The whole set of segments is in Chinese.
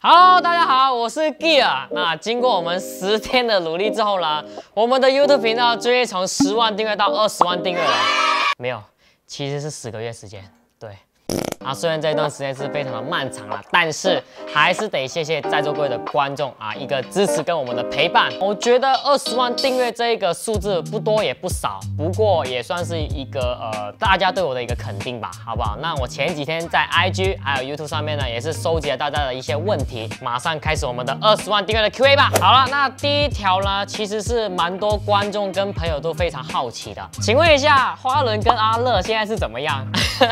Hello， 大家好，我是 Gear。那经过我们10天的努力之后呢，我们的 YouTube 频道终于从10万订阅到20万订阅了。没有，其实是10个月时间。对。 虽然这一段时间是非常的漫长啦，但是还是得谢谢在座各位的观众一个支持跟我们的陪伴。我觉得20万订阅这一个数字不多也不少，不过也算是一个大家对我的一个肯定吧，好不好？那我前几天在 IG 还有 YouTube 上面呢，也是收集了大家的一些问题，马上开始我们的20万订阅的 QA 吧。好了，那第一条呢，其实是蛮多观众跟朋友都非常好奇的，请问一下，花轮跟阿乐现在是怎么样？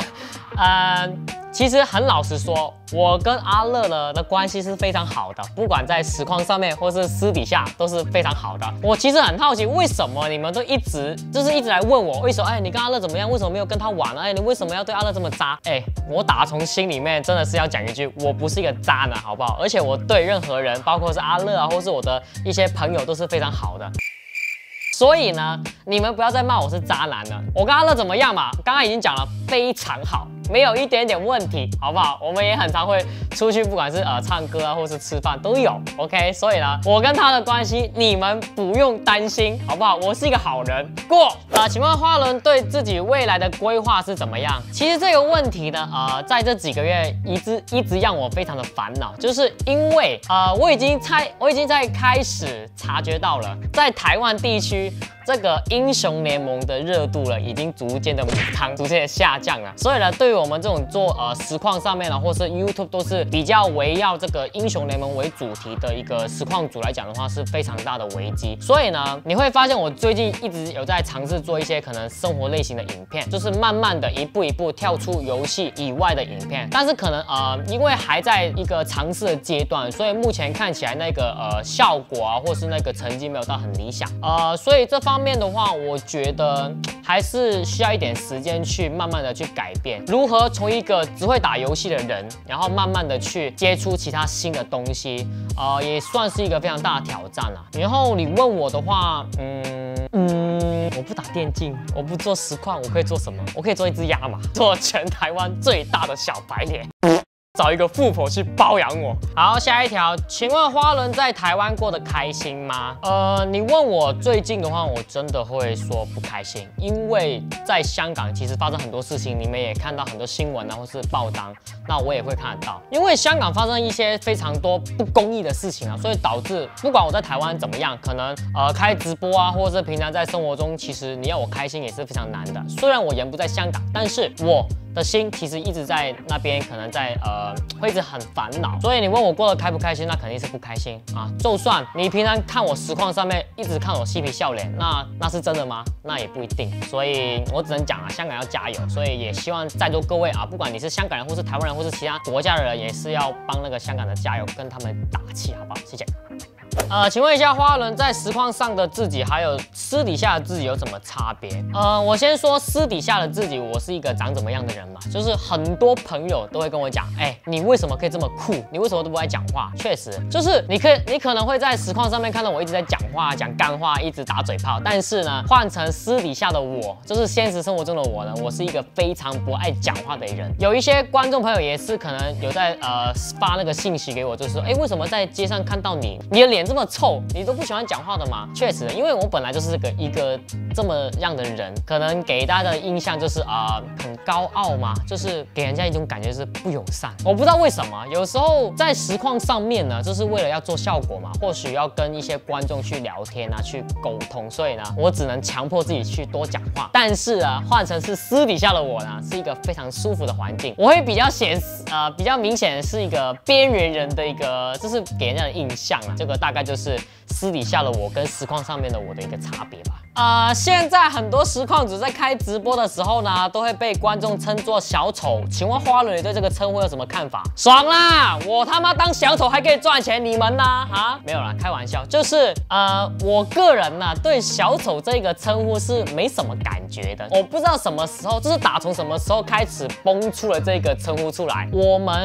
其实很老实说，我跟阿乐的关系是非常好的，不管在实况上面或是私底下都是非常好的。我其实很好奇，为什么你们都一直来问我，为什么你跟阿乐怎么样？为什么没有跟他玩呢？你为什么要对阿乐这么渣？我打从心里面真的是要讲一句，我不是一个渣男，好不好？而且我对任何人，包括是阿乐或是我的一些朋友，都是非常好的。 所以呢，你们不要再骂我是渣男了。我跟阿乐怎么样嘛？刚刚已经讲了，非常好，没有一点点问题，好不好？我们也很常会出去，不管是唱歌或是吃饭都有 ，OK。所以呢，我跟他的关系你们不用担心，好不好？我是一个好人。过。请问花轮对自己未来的规划是怎么样？其实这个问题呢，在这几个月一直让我非常的烦恼，就是因为我已经在开始察觉到了，在台湾地区。 这个英雄联盟的热度了，已经逐渐的下降了。所以呢，对于我们这种做实况上面呢，或是 YouTube 都是比较围绕这个英雄联盟为主题的一个实况组来讲的话，是非常大的危机。所以呢，你会发现我最近一直有在尝试做一些可能生活类型的影片，就是慢慢的一步一步跳出游戏以外的影片。但是可能因为还在一个尝试的阶段，所以目前看起来那个效果或是那个成绩没有到很理想。所以这方面的话，我觉得还是需要一点时间去慢慢的去改变，如何从一个只会打游戏的人，然后慢慢的去接触其他新的东西，也算是一个非常大的挑战啦。然后你问我的话，我不打电竞，我不做实况，我可以做什么？我可以做一只鸭嘛，做全台湾最大的小白脸。 找一个富婆去包养我。好，下一条，请问花轮在台湾过得开心吗？你问我最近的话，我真的会说不开心，因为在香港其实发生很多事情，你们也看到很多新闻或是报章，那我也会看得到。因为香港发生一些非常多不公义的事情所以导致不管我在台湾怎么样，可能开直播或者是平常在生活中，其实你要我开心也是非常难的。虽然我人不在香港，但是我 的心其实一直在那边，可能在会一直很烦恼，所以你问我过得开不开心，那肯定是不开心就算你平常看我实况上面一直看我嬉皮笑脸，那是真的吗？那也不一定。所以我只能讲香港要加油。所以也希望在座各位不管你是香港人或是台湾人或是其他国家的人，也是要帮那个香港的加油，跟他们打气，好不好？谢谢。 请问一下，花轮在实况上的自己，还有私底下的自己有什么差别？我先说私底下的自己，我是一个长怎么样的人嘛？就是很多朋友都会跟我讲，你为什么可以这么酷？你为什么都不爱讲话？确实，就是你可能会在实况上面看到我一直在讲话、讲干话，一直打嘴炮，但是呢，换成私底下的我，就是现实生活中的我呢，我是一个非常不爱讲话的人。有一些观众朋友也是可能有在发那个信息给我，就是说，为什么在街上看到你的脸这么臭，你都不喜欢讲话的吗？确实，因为我本来就是一个这么样的人，可能给大家的印象就是很高傲嘛，就是给人家一种感觉是不友善。我不知道为什么，有时候在实况上面呢，就是为了要做效果嘛，或许要跟一些观众去聊天去沟通，所以呢，我只能强迫自己去多讲话。但是换成是私底下的我呢，是一个非常舒服的环境，我会比较明显的是一个边缘人的一个，就是给人家的印象这个大概就是私底下的我跟实况上面的我的一个差别吧。现在很多实况主在开直播的时候呢，都会被观众称作小丑。请问花轮，你对这个称呼有什么看法？爽啦！我他妈当小丑还可以赚钱，你们呢？没有啦，开玩笑。就是我个人呢，对小丑这个称呼是没什么感觉的。我不知道什么时候，就是打从什么时候开始崩出了这个称呼出来。我们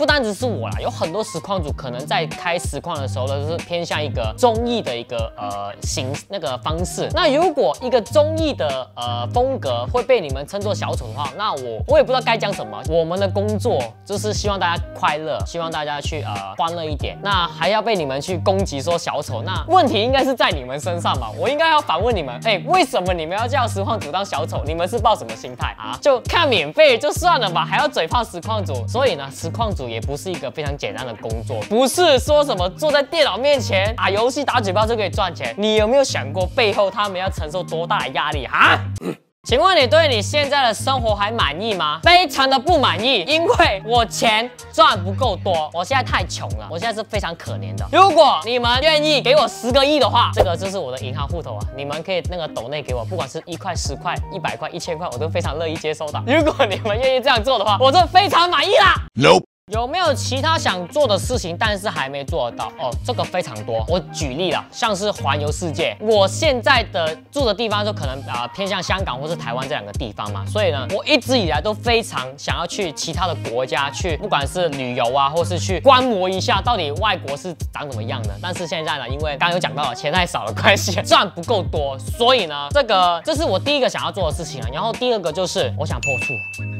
不单只是我啦，有很多实况主可能在开实况的时候呢，就是偏向一个综艺的一个方式。那如果一个综艺的风格会被你们称作小丑的话，那我也不知道该讲什么。我们的工作就是希望大家快乐，希望大家去欢乐一点。那还要被你们去攻击说小丑，那问题应该是在你们身上嘛？我应该要反问你们，为什么你们要叫实况主当小丑？你们是抱什么心态啊？就看免费就算了吧，还要嘴炮实况主。所以呢，实况主也不是一个非常简单的工作，不是说什么坐在电脑面前打游戏打嘴炮就可以赚钱。你有没有想过背后他们要承受多大的压力啊？请问你对你现在的生活还满意吗？非常的不满意，因为我钱赚不够多，我现在太穷了，我现在是非常可怜的。如果你们愿意给我10个亿的话，这个就是我的银行户头啊，你们可以那个抖内给我，不管是1块、10块、100块、1000块，我都非常乐意接收的。如果你们愿意这样做的话，我就非常满意啦。Nope。有没有其他想做的事情，但是还没做得到？哦，这个非常多。我举例了，像是环游世界。我现在的住的地方就可能偏向香港或是台湾这2个地方嘛，所以呢，我一直以来都非常想要去其他的国家去，不管是旅游啊，或是去观摩一下到底外国是长怎么样的。但是现在呢，因为刚刚有讲到了钱太少的关系，赚不够多，所以呢，这是我第一个想要做的事情了。然后第2个就是我想破处。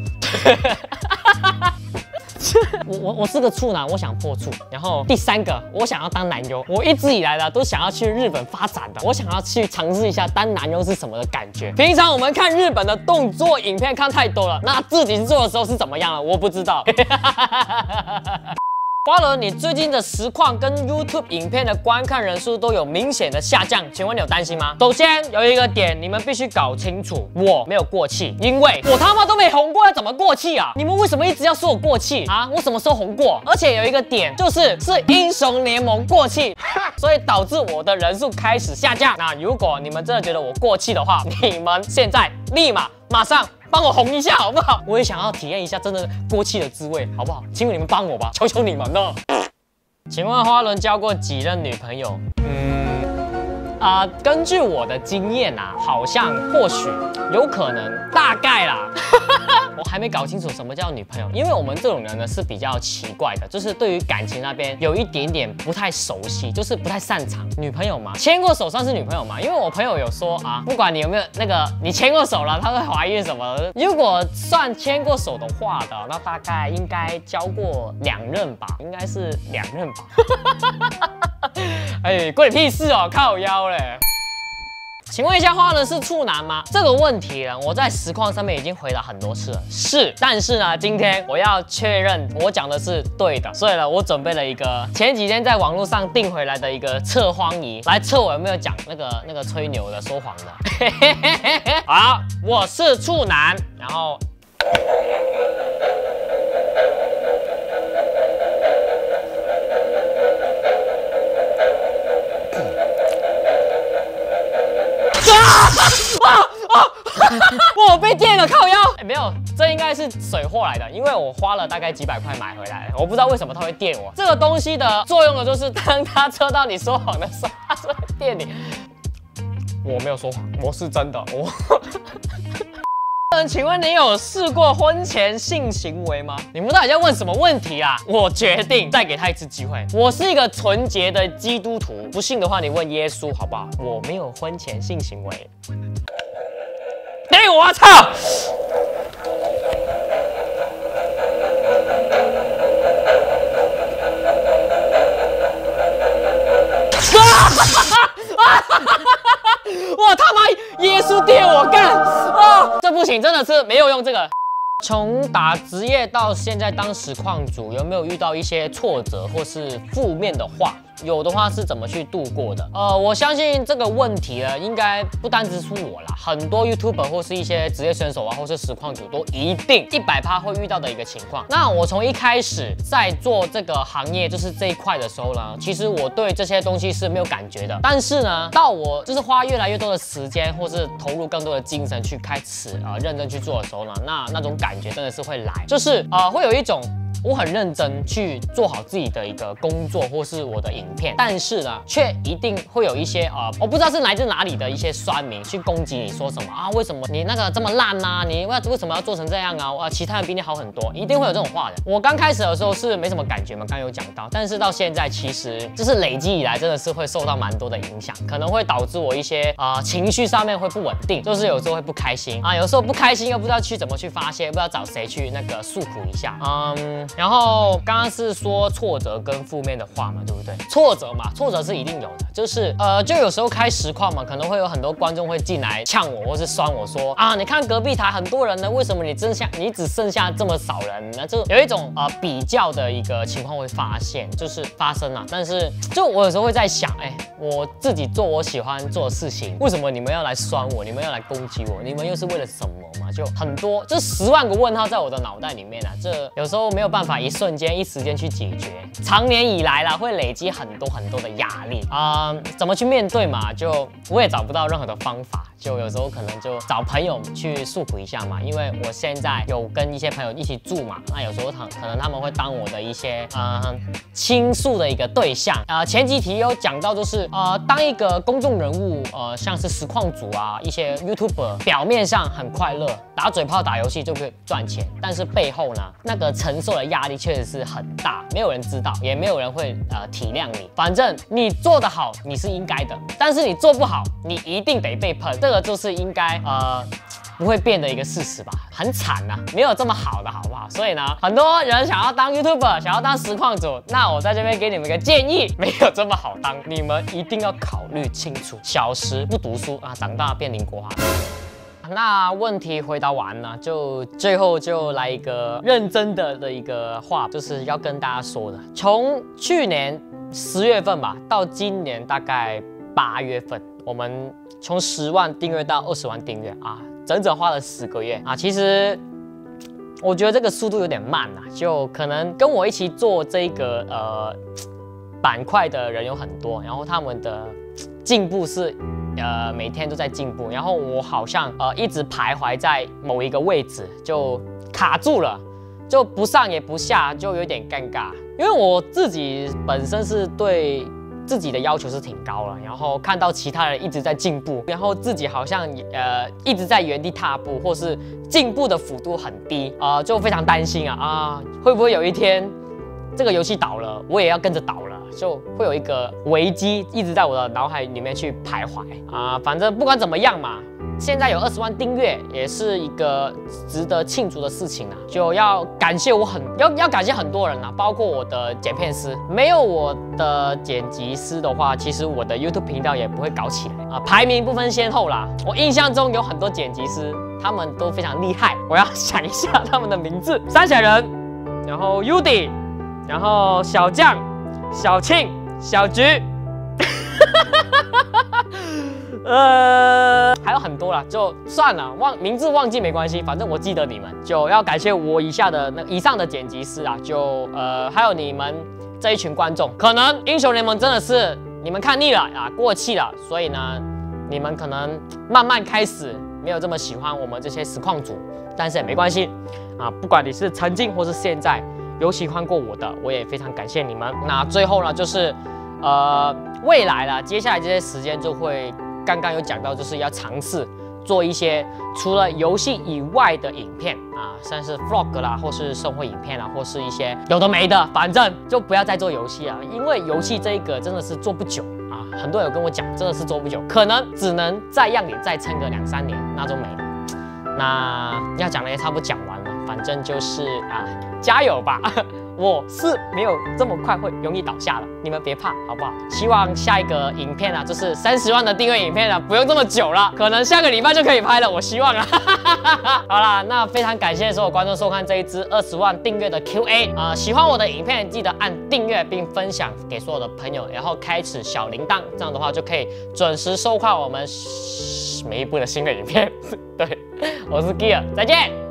我是个处男，我想破处。然后第3个，我想要当男优。我一直以来呢，都想要去日本发展的，我想要去尝试一下当男优是什么的感觉。平常我们看日本的动作影片看太多了，那自己做的时候是怎么样了？我不知道。花轮，你最近的实况跟 YouTube 影片的观看人数都有明显的下降，请问你有担心吗？首先有一个点，你们必须搞清楚，我没有过气，因为我他妈都没红过，要怎么过气啊？你们为什么一直要说我过气啊？我什么时候红过？而且有一个点，是英雄联盟过气，所以导致我的人数开始下降。那如果你们真的觉得我过气的话，你们现在马上帮我红一下好不好？我也想要体验一下真的过气的滋味，好不好？请你们帮我吧，求求你们了。请问花轮交过几任女朋友？根据我的经验啊，好像或许有可能，大概啦。我还没搞清楚什么叫女朋友，因为我们这种人呢是比较奇怪的，就是对于感情那边有一点点不太熟悉，就是不太擅长。女朋友嘛，牵过手算是女朋友嘛？因为我朋友有说啊，不管你有没有你牵过手了，她会怀孕什么的。如果算牵过手的话的，那大概应该交过2任吧，应该是2任吧。关你屁事哦，靠腰嘞！请问一下，花轮是处男吗？这个问题呢，我在实况上面已经回答很多次了，是。但是呢，今天我要确认我讲的是对的，所以呢，我准备了一个前几天在网络上订回来的一个测谎仪，来测我有没有讲那个吹牛的、说谎的。好，我是处男，然后。我被电了，靠腰！没有，这应该是水货来的，因为我花了大概几百块买回来的，我不知道为什么它会电我。这个东西的作用呢，就是当它测到你说谎的时候，它是会电你。我没有说谎，我是真的。请问你有试过婚前性行为吗？你们到底在问什么问题啊？我决定再给他一次机会。我是一个纯洁的基督徒，不信的话你问耶稣好不好？我没有婚前性行为。我操！我他妈耶稣电我干！这不行，真的是没有用这个。从打职业到现在当实况主，有没有遇到一些挫折或是负面的话？有的话是怎么去度过的？我相信这个问题呢，应该不单只是我啦，很多 YouTuber 或是一些职业选手啊，或是实况主都一定100%会遇到的一个情况。那我从一开始在做这个行业，就是这一块的时候呢，其实我对这些东西是没有感觉的。但是呢，到我就是花越来越多的时间，或是投入更多的精神去开始认真去做的时候呢，那种感觉真的是会来，就是会有一种我很认真去做好自己的一个工作或是我的影片，但是呢，却一定会有一些我不知道是来自哪里的一些酸民去攻击你，说什么啊？为什么你那个这么烂啊？你为什么要做成这样啊？其他人比你好很多，一定会有这种话的。我刚开始的时候是没什么感觉嘛，刚有讲到，但是到现在其实就是累积以来，真的是会受到蛮多的影响，可能会导致我一些情绪上面会不稳定，就是有时候会不开心啊，有时候不开心又不知道去怎么去发泄，不知道找谁去那个诉苦一下，然后刚刚是说挫折跟负面的话嘛，对不对？挫折嘛，挫折是一定有的，就是就有时候开实况嘛，可能会有很多观众会进来呛我，或是酸我说啊，你看隔壁台很多人呢，为什么你只剩下这么少人呢？就有一种比较的一个情况会发生啊。但是就我有时候会在想，我自己做我喜欢做的事情，为什么你们要来酸我？你们要来攻击我？你们又是为了什么嘛？就很多，就10万个问号在我的脑袋里面啊，这有时候没有办法一瞬间一时间去解决，长年以来啦会累积很多的压力怎么去面对嘛？就我也找不到任何的方法。就有时候可能就找朋友去诉苦一下嘛，因为我现在有跟一些朋友一起住嘛，那有时候可能他们会当我的一些倾诉的一个对象前几题有讲到就是当一个公众人物像是实况主啊一些 YouTuber 表面上很快乐，打嘴炮打游戏就可以赚钱，但是背后呢那个承受的压力确实是很大，没有人知道，也没有人会体谅你。反正你做得好你是应该的，但是你做不好你一定得被喷。这个就是应该不会变的一个事实吧，很惨啊，没有这么好的好不好？所以呢，很多人想要当 YouTuber， 想要当实况主，那我在这边给你们个建议，没有这么好当，你们一定要考虑清楚。小时不读书啊，长大变邻国哈。那问题回答完了，就最后就来一个认真的一个话，就是要跟大家说的，从去年10月份吧，到今年大概8月份，我们从10万订阅到20万订阅啊，整整花了10个月啊。其实我觉得这个速度有点慢啊，就可能跟我一起做这个板块的人有很多，然后他们的进步是每天都在进步，然后我好像一直徘徊在某一个位置就卡住了，就不上也不下，就有点尴尬。因为我自己本身是对自己的要求是挺高了，然后看到其他人一直在进步，然后自己好像一直在原地踏步，或是进步的幅度很低就非常担心会不会有一天这个游戏倒了，我也要跟着倒了，就会有一个危机一直在我的脑海里面去徘徊反正不管怎么样嘛，现在有20万订阅，也是一个值得庆祝的事情啊！就要感谢要感谢很多人啊，包括我的剪片师，没有我的剪辑师的话，其实我的 YouTube 频道也不会搞起来排名不分先后啦。我印象中有很多剪辑师，他们都非常厉害，我要想一下他们的名字：山小人，然后 Udi， 然后小将、小庆、小菊。还有很多啦，就算了，名字忘记没关系，反正我记得你们。就要感谢我以上的剪辑师啊，就还有你们这一群观众。可能英雄联盟真的是你们看腻了过气了，所以呢，你们可能慢慢开始没有这么喜欢我们这些实况主，但是也没关系不管你是曾经或是现在有喜欢过我的，我也非常感谢你们。那最后呢，就是未来啦，接下来这些时间就会。刚刚有讲到，就是要尝试做一些除了游戏以外的影片像是 vlog 啦，或是生活影片啦，或是一些有的没的，反正就不要再做游戏了，因为游戏这一个真的是做不久很多人有跟我讲，真的是做不久，可能只能再让你再撑个2、3年，那就没了。那要讲的也差不多讲完了，反正就是加油吧。我是没有这么快会容易倒下的，你们别怕，好不好？希望下一个影片就是30万的订阅影片不用这么久了，可能下个礼拜就可以拍了，我希望好啦，那非常感谢所有观众收看这一支20万订阅的 QA 喜欢我的影片记得按订阅并分享给所有的朋友，然后开启小铃铛，这样的话就可以准时收看我们每一部的新的影片。对，我是 Gear， 再见。